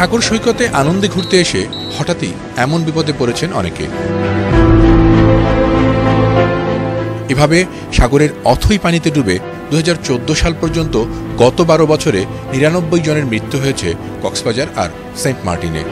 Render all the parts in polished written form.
সাগর সৈকতে আনন্দে ঘুরতে এসে হঠাৎই এমন বিপদে পড়েছেন অনেকে। এভাবে সাগরের অথই পানিতে ডুবে 2014 সাল পর্যন্ত গত 12 বছরে 99 জনের মৃত্যু হয়েছে কক্সবাজার আর সেন্ট মার্টিনে।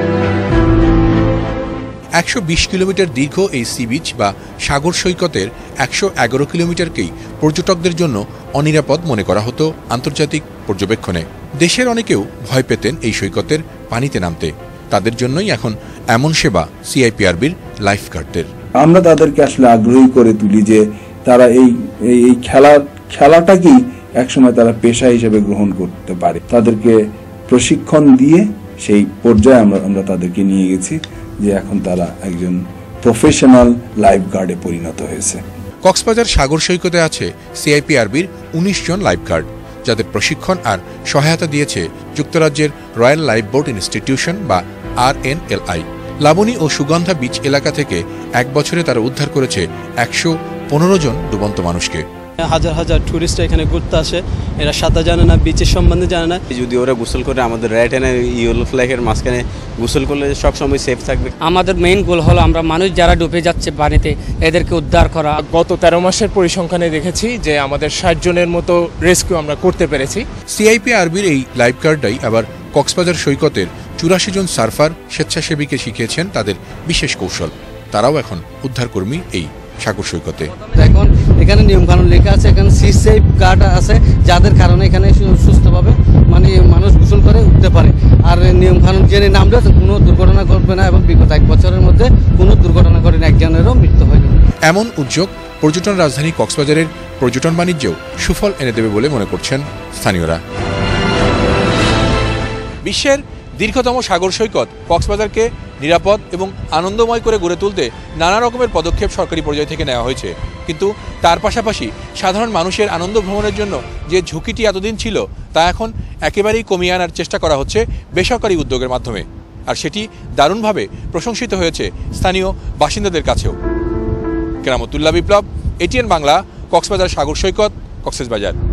120 কিলোমিটার দীর্ঘ এই সি বিচ বা সাগর সৈকতের 111 কিলোমিটারকেই পর্যটকদের জন্য অনিরাপদ মনে করা হতো আন্তর্জাতিক পর্যবেক্ষণে। দেশের অনেকেও ভয় পেতেন এই সৈকতের পানিতে নামতে। তাদের জন্যই এখন এমন সেবা সিআইপিআরবির লাইফগার্ডদের। আমরা তাদেরকে আসলে আগ্রহী করে তুলি যে তারা এই খেলাটাকেই একসময় তারা পেশা হিসেবে গ্রহণ করতে পারে। তাদেরকে প্রশিক্ষণ দিয়ে সেই পর্যায়ে আমরা তাদেরকে নিয়ে গেছি যে এখন তারা একজন প্রফেশনাল লাইফগার্ডে পরিণত হয়েছে। কক্সবাজার সাগর সৈকতে আছে সিআইপিআরবির 19 জন লাইফগার্ড, যাদের প্রশিক্ষণ আর সহায়তা দিয়েছে যুক্তরাজ্যের রয়্যাল লাইফবোট ইনস্টিটিউশন বা RNLI। লাবণী ও সুগন্ধা বিচ এলাকা থেকে এক বছরে তারা উদ্ধার করেছে 115 জন ডুবন্ত মানুষকে। হাজার হাজার টুরিস্ট এখানে ঘুরতে আসে, এরা সাঁতার জানে না, বিচের সম্বন্ধে জানে না। যদি ওরা গোসল করে আমাদের রেড এন্ড ইয়েলো ফ্ল্যাগের মাঝখানে গোসল করলে সবসময় সেফ থাকবে। আমাদের মেইন গোল হলো আমরা মানুষ যারা ডুবে যাচ্ছে পানিতে এদেরকে উদ্ধার করা। গত 13 মাসের পরিসংখ্যানে দেখেছি যে আমাদের 60 জনের মতো রেস্কিউ আমরা করতে পেরেছি। সিআইপিআরবির এই লাইফগার্ডরাই আবার কক্সবাজার সৈকতের 84 জন সার্ফার স্বেচ্ছাসেবীকে শিখিয়েছেন তাদের বিশেষ কৌশল। তারাও এখন উদ্ধারকর্মী এই সাগর সৈকতে। এখন এখানে নিয়মকানুন লেখা আছে, এখানে সি সেফ গার্ড আছে, যাদের কারণে এখানে সুস্থভাবে মানুষ গোসল করে উঠতে পারে। আর নিয়মকানুন জেনে নামলে কোনো দুর্ঘটনা ঘটবে না এবং বিগত 1 বছরের মধ্যে কোনো দুর্ঘটনা ঘটে না, একজনেরও মৃত্যু হয়নি। এমন উদ্যোগ পর্যটন রাজধানী কক্সবাজারের পর্যটন বাণিজ্যেও সুফল এনে দেবে বলে মনে করছেন স্থানীয়রা। বিশ্বের দীর্ঘতম সাগর সৈকত কক্সবাজারকে নিরাপদ এবং আনন্দময় করে গড়ে তুলতে নানা রকমের পদক্ষেপ সরকারি পর্যায় থেকে নেওয়া হয়েছে, কিন্তু তার পাশাপাশি সাধারণ মানুষের আনন্দ ভ্রমণের জন্য যে ঝুঁকিটি এতদিন ছিল তা এখন একেবারেই কমিয়ে আনার চেষ্টা করা হচ্ছে বেসরকারি উদ্যোগের মাধ্যমে। আর সেটি দারুণভাবে প্রশংসিত হয়েছে স্থানীয় বাসিন্দাদের কাছেও। কেরামতুল্লাহ বিপ্লব, ATN বাংলা, কক্সবাজার সাগর সৈকত, কক্সবাজার।